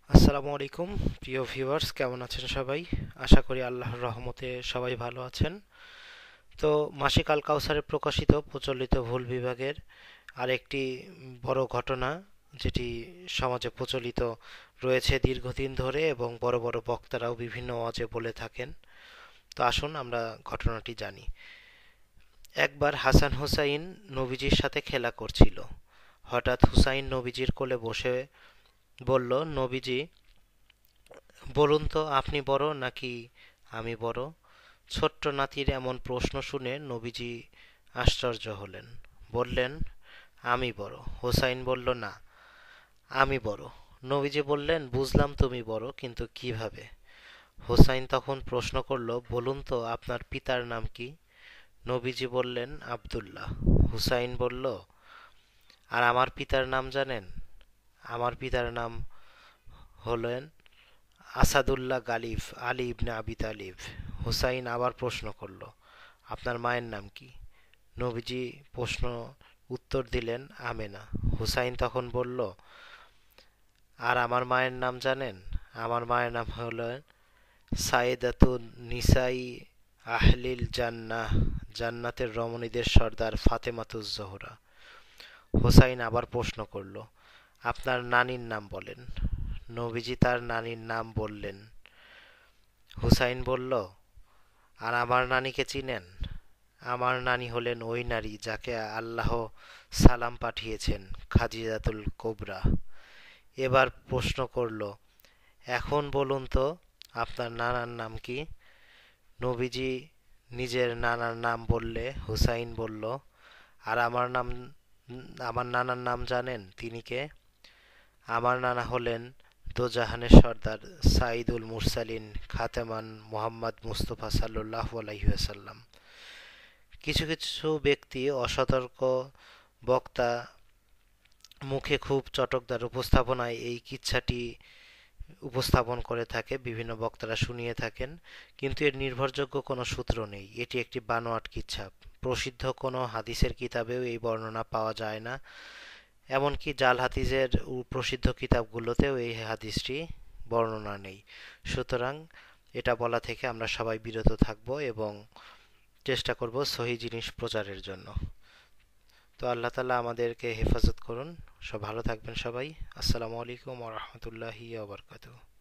আসসালামু আলাইকুম প্রিয় ভিউয়ার্স, কেমন আছেন সবাই? আশা করি আল্লাহর রহমতে সবাই ভালো আছেন। তো মাসিক আল কাউসারে প্রকাশিত প্রচলিত ভুল বিভাগের আরেকটি বড় ঘটনা, যেটি সমাজে প্রচলিত রয়েছে দীর্ঘদিন ধরে এবং বড় বড় বক্তারাও বিভিন্ন ওয়াজে বলে থাকেন। তো আসুন আমরা ঘটনাটি জানি। একবার হাসান হুসাইন নবীজির সাথে খেলা করছিল। হঠাৎ হুসাইন নবীজির কোলে বসে বলল, নবীজি, বলুন তো আপনি বড় নাকি আমি বড়? ছোট্ট নাতির এমন প্রশ্ন শুনে নবীজি আশ্চর্য হলেন। বললেন, আমি বড়। হোসাইন বলল, না, আমি বড়। নবীজি বললেন, বুঝলাম তুমি বড়, কিন্তু কিভাবে? হোসাইন তখন প্রশ্ন করল, বলুন তো আপনার পিতার নাম কি? নবীজি বললেন, আব্দুল্লাহ। হুসাইন বলল, আর আমার পিতার নাম জানেন? আমার পিতার নাম হলেন আসাদুল্লাহ গালিব আলী ইবনে আবি তালিব। হুসাইন আবার প্রশ্ন করল, আপনার মায়ের নাম কি? নবীজি প্রশ্ন উত্তর দিলেন, আমেনা। হুসাইন তখন বলল, আর আমার মায়ের নাম জানেন? আমার মায়ের নাম হলো সাইদাতুন নিসাই আহলিল জান্নাহ, জান্নাতের রমণীদের সর্দার ফাতেমাতুজ জোহরা। হুসাইন আবার প্রশ্ন করল, আপনার নানির নাম বলেন। নবীজি তার নানির নাম বললেন। হুসাইন বলল, আর আমার নানিকে চিনেন? আমার নানি হলেন ওই নারী যাকে আল্লাহ সালাম পাঠিয়েছেন, খাদিজাতুল কোবরা। এবার প্রশ্ন করল, এখন বলুন তো আপনার নানার নাম কি? নবীজি নিজের নানার নাম বললে হুসাইন বলল, আর আমার নানার নাম জানেন? তিনি কে? আমার নানা হলেন দোজাহানের সর্দার সাইদুল মুরসালিন খাতেমান মুহাম্মদ মুস্তফা সাল্লাল্লাহু আলাইহি ওয়াসাল্লাম। কিছু কিছু ব্যক্তি অসতর্ক বক্তা মুখে খুব চটকদার উপস্থাপনায় এই কিচ্ছাটি উপস্থাপন করে থাকে, বিভিন্ন বক্তারা শুনিয়ে থাকেন, কিন্তু এর নির্ভরযোগ্য কোনো সূত্র নেই। এটি একটি বানোয়াট কিচ্ছা। প্রসিদ্ধ কোনো হাদিসের কিতাবেও এই বর্ণনা পাওয়া যায় না। এমনকি জাল হাদিসের প্রসিদ্ধ কিতাবগুলোতেও এই হাদিসটি বর্ণনা নেই। সুতরাং এটা বলা থেকে আমরা সবাই বিরত থাকব এবং চেষ্টা করব সহি জিনিস প্রচারের জন্য। তো আল্লাহ তাআলা আমাদেরকে হেফাজত করুন। সব ভালো থাকবেন সবাই। আসসালামু আলাইকুম ওয়া রাহমাতুল্লাহি ওয়া বারাকাতুহু।